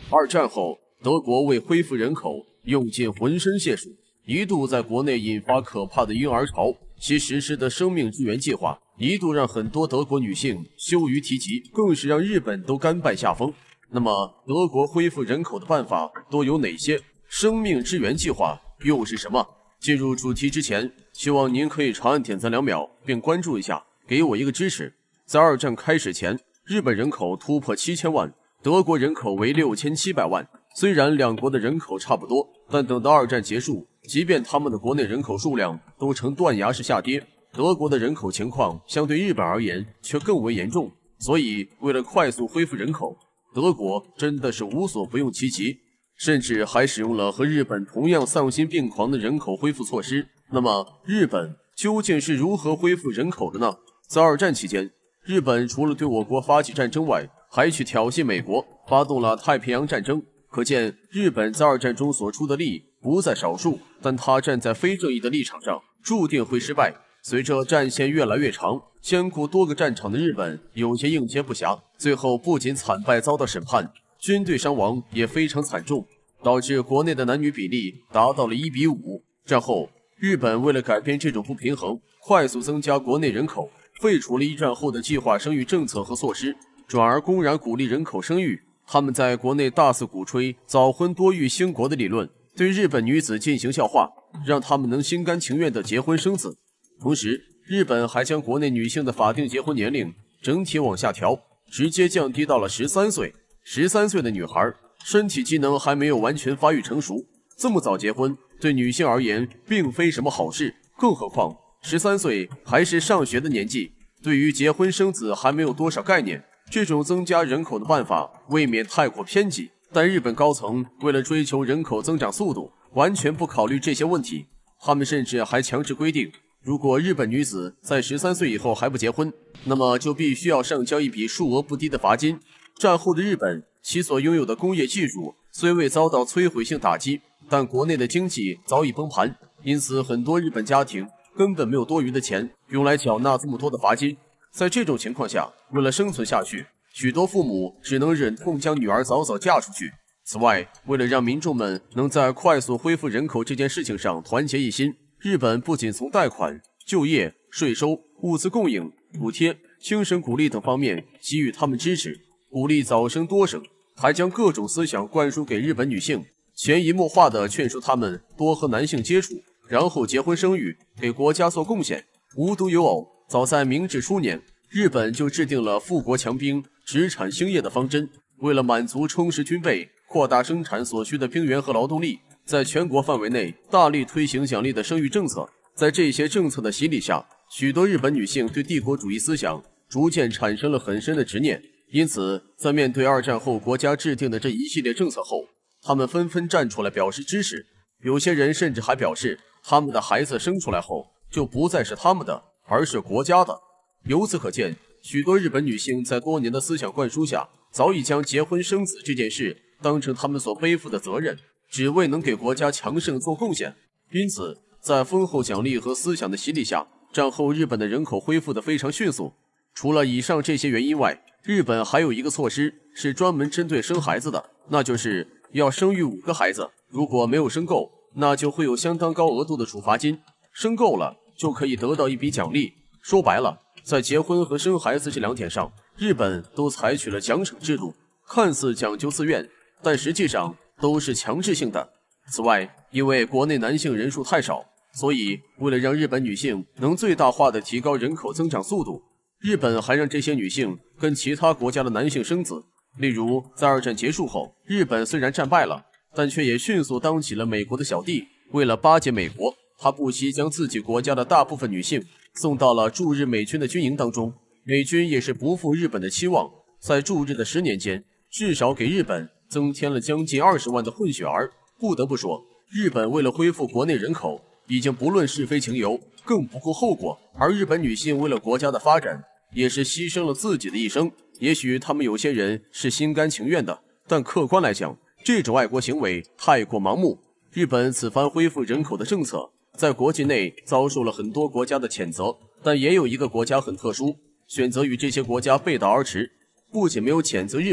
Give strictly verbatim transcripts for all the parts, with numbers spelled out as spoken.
二战后，德国为恢复人口，用尽浑身解数，一度在国内引发可怕的婴儿潮。其实施的生命支援计划，一度让很多德国女性羞于提及，更是让日本都甘拜下风。那么，德国恢复人口的办法都有哪些？生命支援计划又是什么？进入主题之前，希望您可以长按点赞两秒，并关注一下，给我一个支持。在二战开始前，日本人口突破七千万，德国人口为六千七百万。虽然两国的人口差不多，但等到二战结束，即便他们的国内人口数量都呈断崖式下跌，德国的人口情况相对日本而言却更为严重。所以，为了快速恢复人口，德国真的是无所不用其极，甚至还使用了和日本同样丧心病狂的人口恢复措施。那么，日本究竟是如何恢复人口的呢？在二战期间，日本除了对我国发起战争外，还去挑衅美国，发动了太平洋战争。可见，日本在二战中所出的力不在少数，但他站在非正义的立场上，注定会失败。随着战线越来越长，兼顾多个战场的日本有些应接不暇，最后不仅惨败遭到审判，军队伤亡也非常惨重，导致国内的男女比例达到了一比五。战后，日本为了改变这种不平衡，快速增加国内人口，废除了一战后的计划生育政策和措施，转而公然鼓励人口生育。他们在国内大肆鼓吹早婚多育兴国的理论，对日本女子进行笑话，让他们能心甘情愿地结婚生子。同时，日本还将国内女性的法定结婚年龄整体往下调，直接降低到了十三岁。十三岁的女孩身体机能还没有完全发育成熟，这么早结婚对女性而言并非什么好事，更何况十三岁还是上学的年纪，对于结婚生子还没有多少概念。这种增加人口的办法未免太过偏激，但日本高层为了追求人口增长速度，完全不考虑这些问题。他们甚至还强制规定，如果日本女子在十三岁以后还不结婚，那么就必须要上交一笔数额不低的罚金。战后的日本，其所拥有的工业技术虽未遭到摧毁性打击，但国内的经济早已崩盘，因此很多日本家庭根本没有多余的钱用来缴纳这么多的罚金。在这种情况下，为了生存下去，许多父母只能忍痛将女儿早早嫁出去。此外，为了让民众们能在快速恢复人口这件事情上团结一心，日本不仅从贷款、就业、税收、物资供应、补贴、精神鼓励等方面给予他们支持，鼓励早生多生，还将各种思想灌输给日本女性，潜移默化地劝说他们多和男性接触，然后结婚生育，给国家做贡献。无独有偶，早在明治初年，日本就制定了富国强兵、殖产兴业的方针。为了满足充实军备、扩大生产所需的兵员和劳动力，在全国范围内大力推行奖励的生育政策。在这些政策的洗礼下，许多日本女性对帝国主义思想逐渐产生了很深的执念。因此，在面对二战后国家制定的这一系列政策后，他们纷纷站出来表示支持。有些人甚至还表示，他们的孩子生出来后就不再是他们的，而是国家的。由此可见，许多日本女性在多年的思想灌输下，早已将结婚生子这件事当成他们所背负的责任，只为能给国家强盛做贡献。因此，在丰厚奖励和思想的洗礼下，战后日本的人口恢复得非常迅速。除了以上这些原因外，日本还有一个措施是专门针对生孩子的，那就是要生育五个孩子，如果没有生够，那就会有相当高额度的处罚金，生够了就可以得到一笔奖励。说白了，在结婚和生孩子这两点上，日本都采取了奖惩制度，看似讲究自愿，但实际上都是强制性的。此外，因为国内男性人数太少，所以为了让日本女性能最大化地提高人口增长速度，日本还让这些女性跟其他国家的男性生子。例如，在二战结束后，日本虽然战败了，但却也迅速当起了美国的小弟。为了巴结美国，他不惜将自己国家的大部分女性送到了驻日美军的军营当中。美军也是不负日本的期望，在驻日的十年间，至少给日本增添了将近二十万的混血儿。不得不说，日本为了恢复国内人口，已经不论是非情由，更不顾后果。而日本女性为了国家的发展，也是牺牲了自己的一生。也许他们有些人是心甘情愿的，但客观来讲，这种爱国行为太过盲目。日本此番恢复人口的政策，在国际内遭受了很多国家的谴责，但也有一个国家很特殊，选择与这些国家背道而驰，不仅没有谴责日本，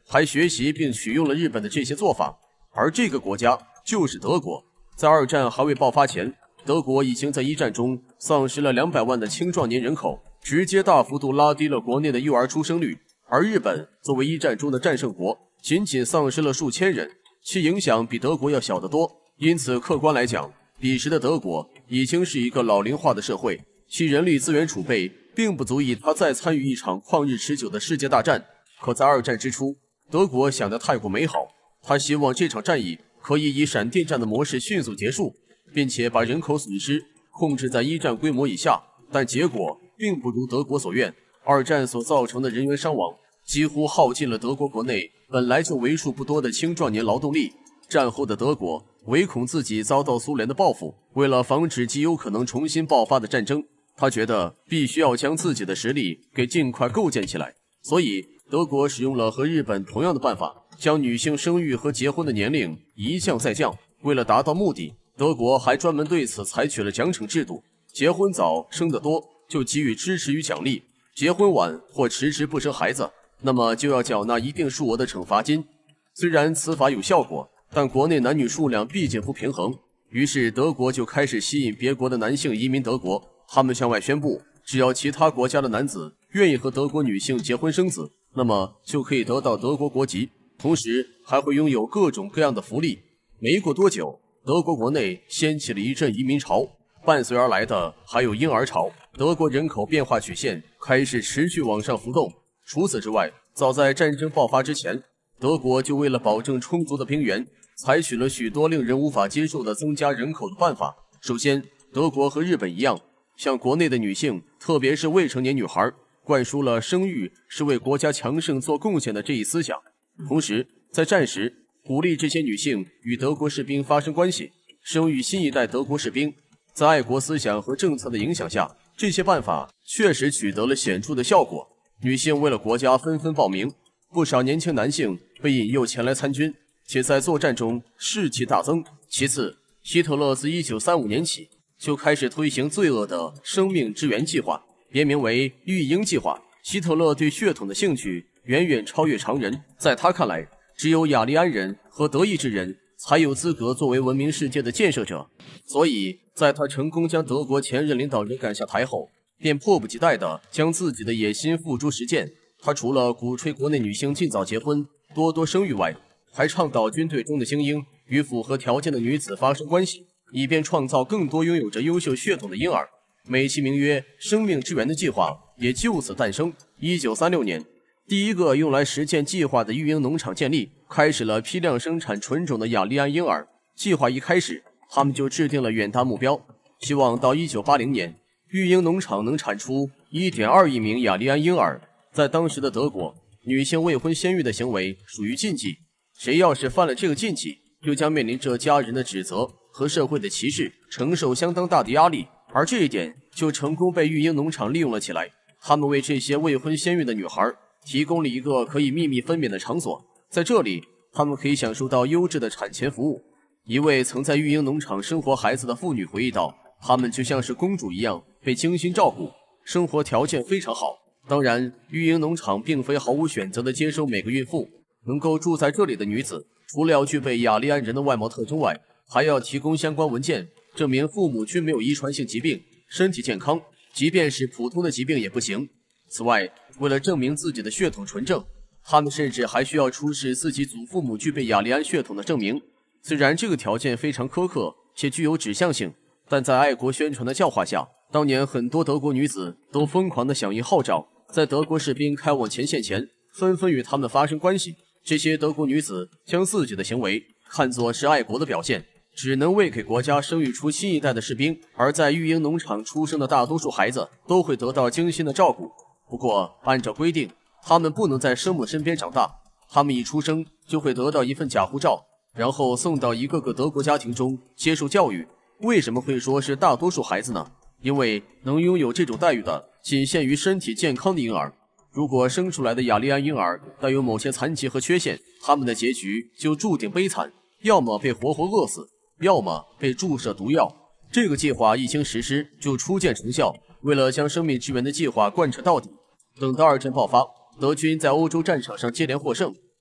还学习并取用了日本的这些做法。而这个国家就是德国。在二战还未爆发前，德国已经在一战中丧失了两百万的青壮年人口，直接大幅度拉低了国内的幼儿出生率。而日本作为一战中的战胜国，仅仅丧失了数千人，其影响比德国要小得多。因此，客观来讲，彼时的德国已经是一个老龄化的社会，其人力资源储备并不足以他再参与一场旷日持久的世界大战。可在二战之初，德国想得太过美好，他希望这场战役可以以闪电战的模式迅速结束，并且把人口损失控制在一战规模以下。但结果并不如德国所愿，二战所造成的人员伤亡几乎耗尽了德国国内本来就为数不多的青壮年劳动力。战后的德国唯恐自己遭到苏联的报复，为了防止极有可能重新爆发的战争，他觉得必须要将自己的实力给尽快构建起来。所以德国使用了和日本同样的办法，将女性生育和结婚的年龄一降再降。为了达到目的，德国还专门对此采取了奖惩制度，结婚早生得多就给予支持与奖励，结婚晚或迟迟不生孩子，那么就要缴纳一定数额的惩罚金。虽然此法有效果，但国内男女数量毕竟不平衡，于是德国就开始吸引别国的男性移民德国。他们向外宣布，只要其他国家的男子愿意和德国女性结婚生子，那么就可以得到德国国籍，同时还会拥有各种各样的福利。没过多久，德国国内掀起了一阵移民潮，伴随而来的还有婴儿潮。德国人口变化曲线开始持续往上浮动。除此之外，早在战争爆发之前，德国就为了保证充足的兵源，采取了许多令人无法接受的增加人口的办法。首先，德国和日本一样，向国内的女性，特别是未成年女孩，灌输了生育是为国家强盛做贡献的这一思想。同时，在战时鼓励这些女性与德国士兵发生关系，生育新一代德国士兵。在爱国思想和政策的影响下，这些办法确实取得了显著的效果。女性为了国家纷纷报名，不少年轻男性被引诱前来参军，且在作战中士气大增。其次，希特勒自一九三五年起就开始推行罪恶的生命之源计划，别名为育婴计划。希特勒对血统的兴趣远远超越常人，在他看来，只有雅利安人和德意志人才有资格作为文明世界的建设者。所以在他成功将德国前任领导人赶下台后，便迫不及待地将自己的野心付诸实践。他除了鼓吹国内女性尽早结婚、多多生育外，还倡导军队中的精英与符合条件的女子发生关系，以便创造更多拥有着优秀血统的婴儿。美其名曰生命之源的计划也就此诞生。一九三六年，第一个用来实践计划的育婴农场建立，开始了批量生产纯种的雅利安婴儿。计划一开始，他们就制定了远大目标，希望到一九八零年，育婴农场能产出 一点二亿名雅利安婴儿。在当时的德国，女性未婚先育的行为属于禁忌，谁要是犯了这个禁忌，就将面临着家人的指责和社会的歧视，承受相当大的压力。而这一点就成功被育婴农场利用了起来。他们为这些未婚先孕的女孩提供了一个可以秘密分娩的场所，在这里，她们可以享受到优质的产前服务。一位曾在育婴农场生活孩子的妇女回忆道，她们就像是公主一样被精心照顾，生活条件非常好。当然，育婴农场并非毫无选择地接收每个孕妇。能够住在这里的女子，除了要具备雅利安人的外貌特征外，还要提供相关文件，证明父母均没有遗传性疾病，身体健康，即便是普通的疾病也不行。此外，为了证明自己的血统纯正，他们甚至还需要出示自己祖父母具备雅利安血统的证明。虽然这个条件非常苛刻且具有指向性，但在爱国宣传的教化下，当年很多德国女子都疯狂地响应号召，在德国士兵开往前线前，纷纷与他们发生关系。这些德国女子将自己的行为看作是爱国的表现，只能为给国家生育出新一代的士兵。而在育婴农场出生的大多数孩子都会得到精心的照顾，不过按照规定，他们不能在生母身边长大。他们一出生就会得到一份假护照，然后送到一个个德国家庭中接受教育。为什么会说是大多数孩子呢？因为能拥有这种待遇的仅限于身体健康的婴儿。如果生出来的雅利安婴儿带有某些残疾和缺陷，他们的结局就注定悲惨，要么被活活饿死，要么被注射毒药。这个计划一经实施就初见成效。为了将生命之源的计划贯彻到底，等到二战爆发，德军在欧洲战场上接连获胜，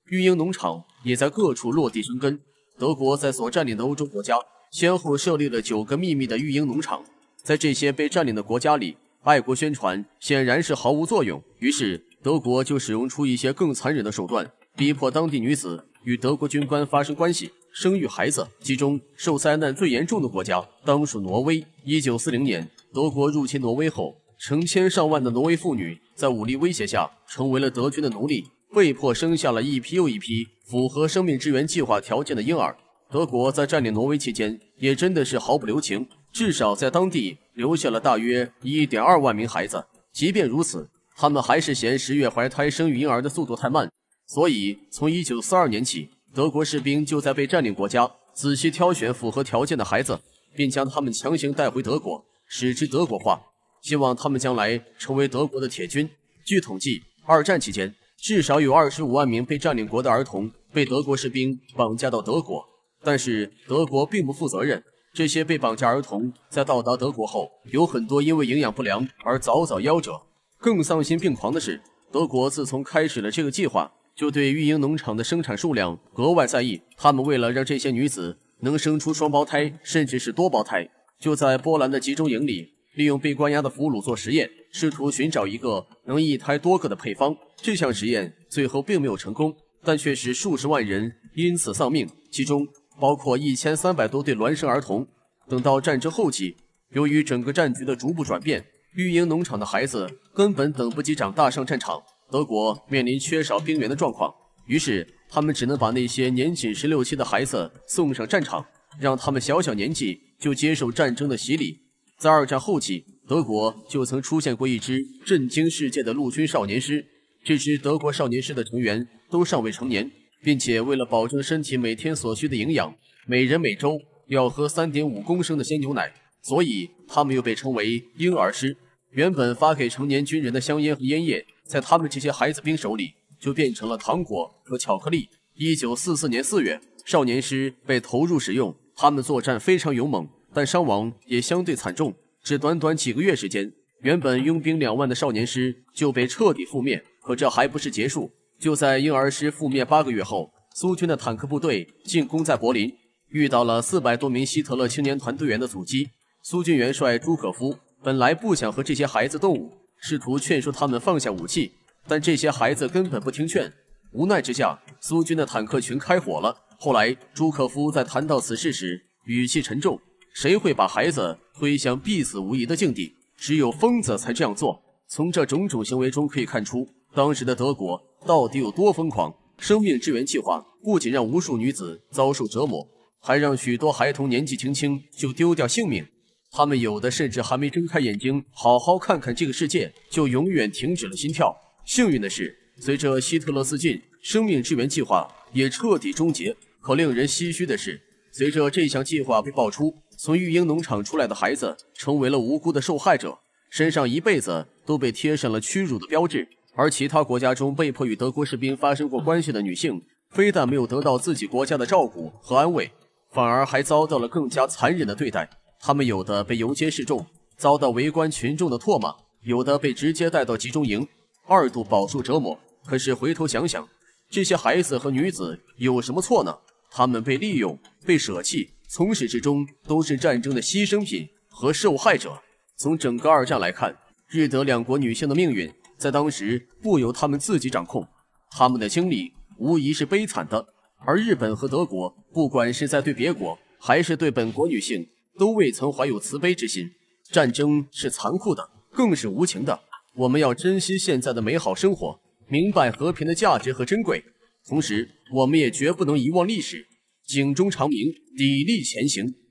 育婴农场也在各处落地生根。德国在所占领的欧洲国家先后设立了九个秘密的育婴农场，在这些被占领的国家里，爱国宣传显然是毫无作用。于是，德国就使用出一些更残忍的手段，逼迫当地女子与德国军官发生关系，生育孩子。其中受灾难最严重的国家当属挪威。一九四零年，德国入侵挪威后，成千上万的挪威妇女在武力威胁下成为了德军的奴隶，被迫生下了一批又一批符合生命支援计划条件的婴儿。德国在占领挪威期间也真的是毫不留情，至少在当地留下了大约 一点二万名孩子。即便如此，他们还是嫌十月怀胎生育婴儿的速度太慢，所以从一九四二年起，德国士兵就在被占领国家仔细挑选符合条件的孩子，并将他们强行带回德国，使之德国化，希望他们将来成为德国的铁军。据统计，二战期间至少有二十五万名被占领国的儿童被德国士兵绑架到德国，但是德国并不负责任。这些被绑架儿童在到达德国后，有很多因为营养不良而早早夭折。更丧心病狂的是，德国自从开始了这个计划，就对育婴农场的生产数量格外在意。他们为了让这些女子能生出双胞胎，甚至是多胞胎，就在波兰的集中营里利用被关押的俘虏做实验，试图寻找一个能一胎多个的配方。这项实验最后并没有成功，但却使数十万人因此丧命，其中包括一千三百多对孪生儿童。等到战争后期，由于整个战局的逐步转变，育婴农场的孩子根本等不及长大上战场，德国面临缺少兵员的状况，于是他们只能把那些年仅十六七的孩子送上战场，让他们小小年纪就接受战争的洗礼。在二战后期，德国就曾出现过一支震惊世界的陆军少年师，这支德国少年师的成员都尚未成年，并且为了保证身体每天所需的营养，每人每周要喝 三点五公升的鲜牛奶，所以他们又被称为婴儿师。原本发给成年军人的香烟和烟叶，在他们这些孩子兵手里就变成了糖果和巧克力。一九四四年四月，少年师被投入使用，他们作战非常勇猛，但伤亡也相对惨重。只短短几个月时间，原本拥兵两万的少年师就被彻底覆灭。可这还不是结束，就在婴儿师覆灭八个月后，苏军的坦克部队进攻在柏林，遇到了四百多名希特勒青年团队员的阻击。苏军元帅朱可夫本来不想和这些孩子动武，试图劝说他们放下武器，但这些孩子根本不听劝。无奈之下，苏军的坦克群开火了。后来朱可夫在谈到此事时语气沉重，谁会把孩子推向必死无疑的境地？只有疯子才这样做。从这种种行为中可以看出，当时的德国到底有多疯狂。生命支援计划不仅让无数女子遭受折磨，还让许多孩童年纪轻轻就丢掉性命。他们有的甚至还没睁开眼睛好好看看这个世界，就永远停止了心跳。幸运的是，随着希特勒自尽，生命支援计划也彻底终结。可令人唏嘘的是，随着这项计划被爆出，从育婴农场出来的孩子成为了无辜的受害者，身上一辈子都被贴上了屈辱的标志。而其他国家中被迫与德国士兵发生过关系的女性，非但没有得到自己国家的照顾和安慰，反而还遭到了更加残忍的对待。他们有的被游街示众，遭到围观群众的唾骂，有的被直接带到集中营，二度饱受折磨。可是回头想想，这些孩子和女子有什么错呢？他们被利用、被舍弃，从始至终都是战争的牺牲品和受害者。从整个二战来看，日德两国女性的命运在当时不由他们自己掌控，他们的经历无疑是悲惨的。而日本和德国，不管是在对别国还是对本国女性，都未曾怀有慈悲之心。战争是残酷的，更是无情的。我们要珍惜现在的美好生活，明白和平的价值和珍贵，同时我们也绝不能遗忘历史，警钟长鸣，砥砺前行。